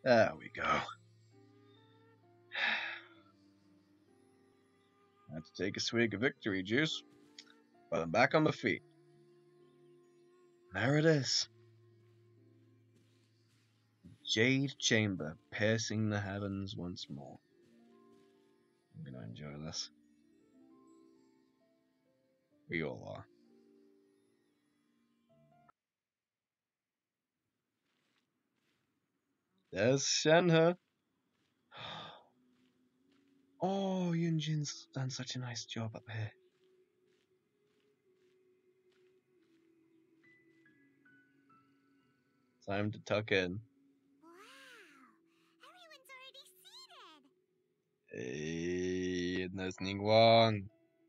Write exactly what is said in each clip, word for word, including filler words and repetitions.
There we go. I had to take a swig of victory juice, but I'm back on my feet. There it is. Jade Chamber, piercing the heavens once more. I'm gonna enjoy this. We all are. There's Shenhe. Oh, Yunjin's done such a nice job up here. Time to tuck in. Wow, everyone's already seated. Hey, and there's Ningguang.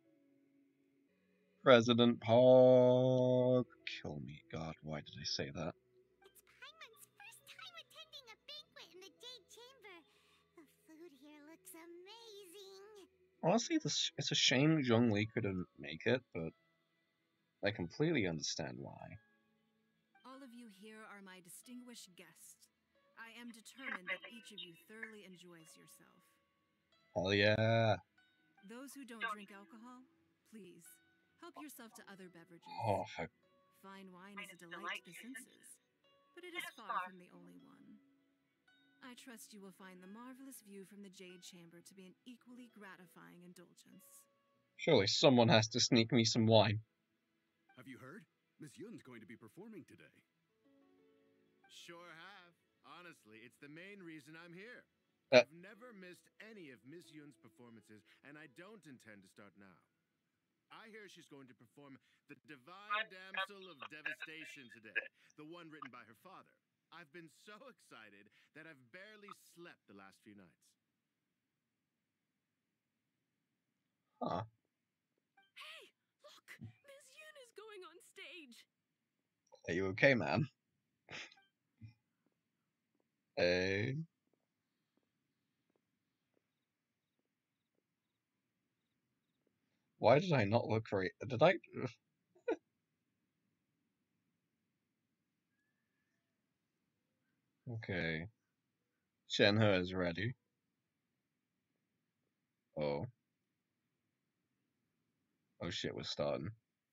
President Park. Kill me, God, why did I say that? It's Paimon's first time attending a banquet in the Jade Chamber. The food here looks amazing. Honestly, this, it's a shame Zhongli couldn't make it, but I completely understand why. All of you here are my distinguished guests. I am determined that each of you thoroughly enjoys yourself. Hell yeah. Those who don't drink alcohol, please, help yourself to other beverages. Oh, fuck. Fine wine is a delight to the senses, but it is far from the only one. I trust you will find the marvelous view from the Jade Chamber to be an equally gratifying indulgence. Surely someone has to sneak me some wine. Have you heard? Miss Yun's going to be performing today. Sure have. Honestly, it's the main reason I'm here. Uh. I've never missed any of Miss Yun's performances, and I don't intend to start now. I hear she's going to perform the Divine Damsel of Devastation today, the one written by her father. I've been so excited that I've barely slept the last few nights. Huh. Hey, look! Miss Yun is going on stage! Are you okay, man? Hey. Why did I not look right? Did I? Okay. Shenhe is ready. Oh. Oh shit, we're starting.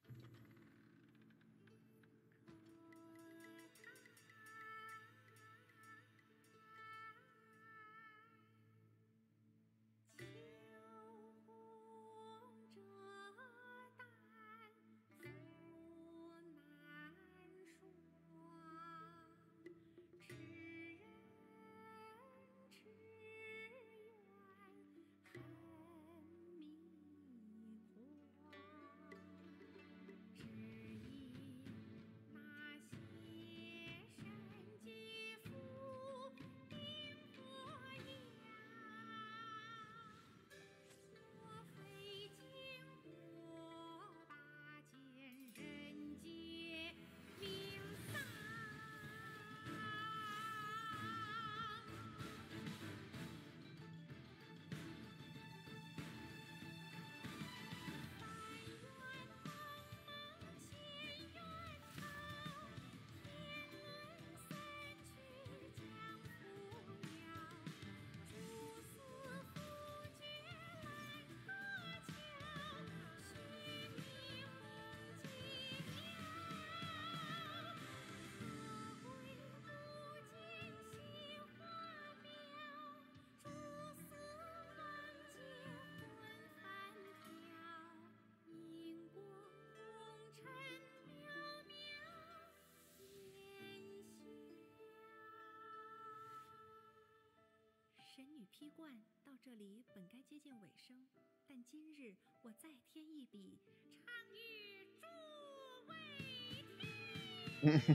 神女披冠到这里本该接近尾声，但今日我再添一笔，唱与诸位听。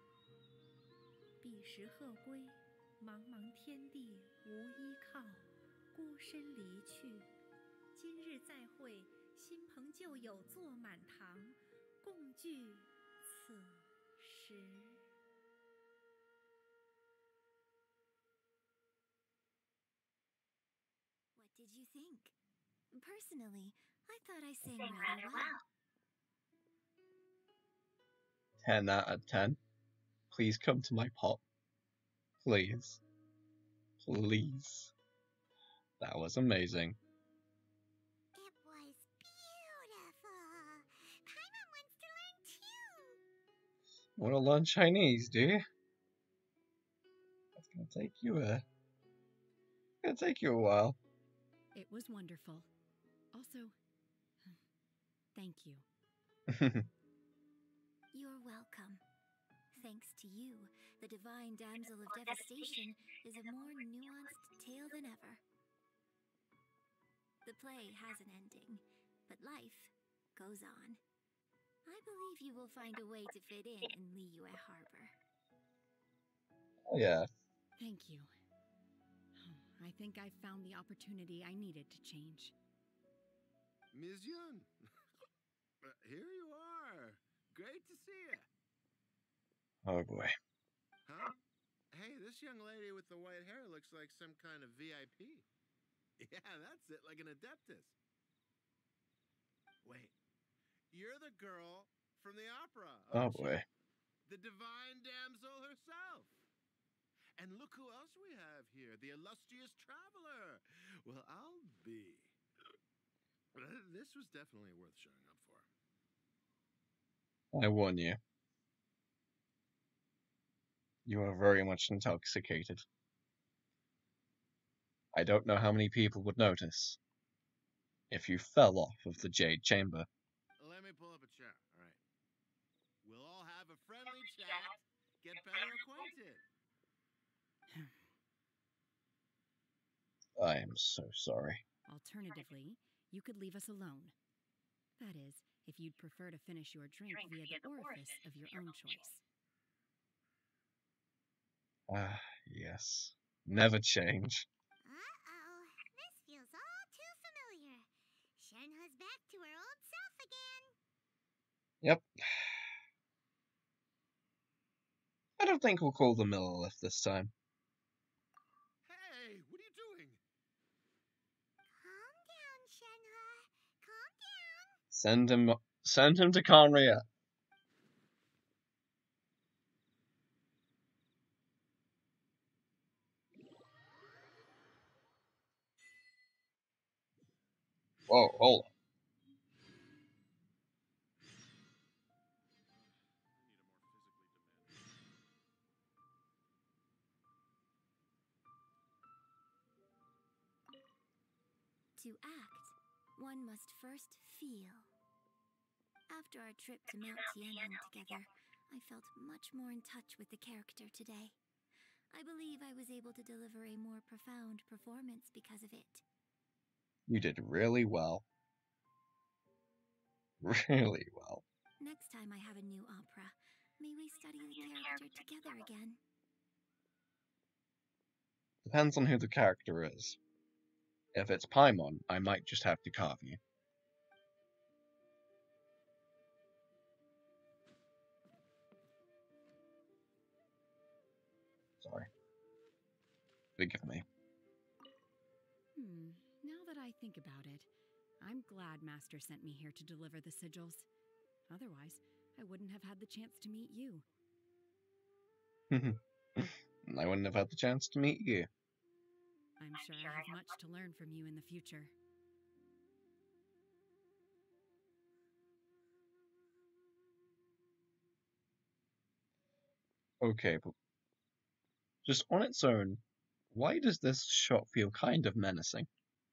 彼时鹤归，茫茫天地无依靠， 飘身离去。今日再会，新朋旧友坐满堂，共聚此时。 What did you think? Personally, I thought I sang rather well. ten out of ten. Please come to my pop. Please. Please. That was amazing. It was beautiful. Paimon wants to learn too. Want to learn Chinese, do you? That's gonna take you a. Gonna take you a while. It was wonderful. Also, thank you. You're welcome. Thanks to you, the Divine Damsel of Devastation is a more nuanced tale than ever. The play has an ending, but life goes on. I believe you will find a way to fit in in Liyue Harbor. Oh yeah. Thank you. I think I've found the opportunity I needed to change. Miss Yun, uh, here you are. Great to see you. Oh boy. Huh? Hey, this young lady with the white hair looks like some kind of V I P. Yeah, that's it, like an Adeptus. Wait, you're the girl from the opera, Oh aren't boy. you? The Divine Damsel herself. And look who else we have here, the illustrious traveler. Well, I'll be. This was definitely worth showing up for. I warn you. You are very much intoxicated. I don't know how many people would notice if you fell off of the Jade Chamber. Let me pull up a chair, all right? We'll all have a friendly chat, get better acquainted. I am so sorry. Alternatively, you could leave us alone. That is, if you'd prefer to finish your drink via the orifice of your own choice. Ah, yes. Never change. Uh-oh, this feels all too familiar. Shenhe's back to her old self again. Yep. I don't think we'll call the Millilith this time. Hey, what are you doing? Calm down, Shenhe. Calm down. Send him, send him to Conria. Whoa, hold on. To act, one must first feel. After our trip to Mount Tianhen together, I felt much more in touch with the character today. I believe I was able to deliver a more profound performance because of it. You did really well. Really well. Next time I have a new opera, may we study the character together again? Depends on who the character is. If it's Paimon, I might just have to carve you. Sorry. Forgive me. Hmm, now that I think about it, I'm glad Master sent me here to deliver the sigils. Otherwise, I wouldn't have had the chance to meet you. I wouldn't have had the chance to meet you. I'm sure I have much to learn from you in the future. Okay, but just on its own, why does this shot feel kind of menacing?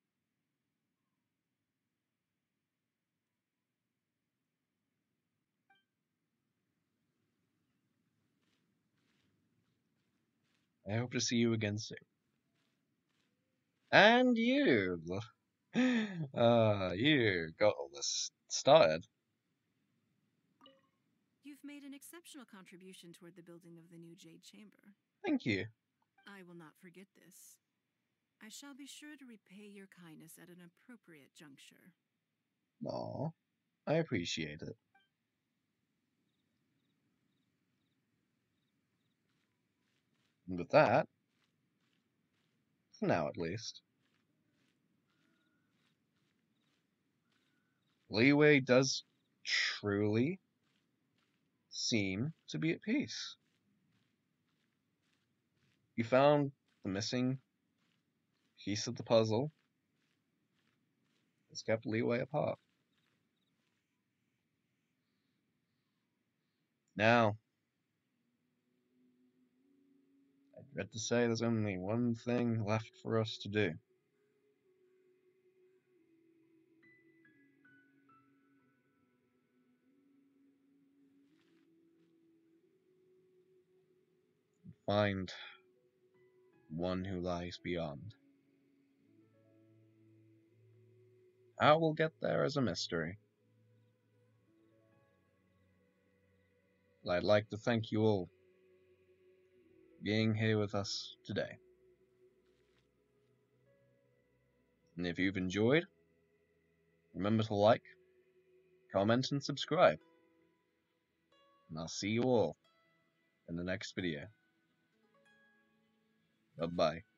I hope to see you again soon. And you! Uh, you got all this started. You've made an exceptional contribution toward the building of the new Jade Chamber. Thank you. I will not forget this. I shall be sure to repay your kindness at an appropriate juncture. Aw, I appreciate it. And with that, for now at least, Leeway does truly seem to be at peace. You found the missing piece of the puzzle that's kept Leeway apart. Now, I dread to say there's only one thing left for us to do. Find one who lies beyond. How we'll get there is a mystery. I'd like to thank you all for being here with us today. And if you've enjoyed, remember to like, comment, and subscribe. And I'll see you all in the next video. Bye-bye.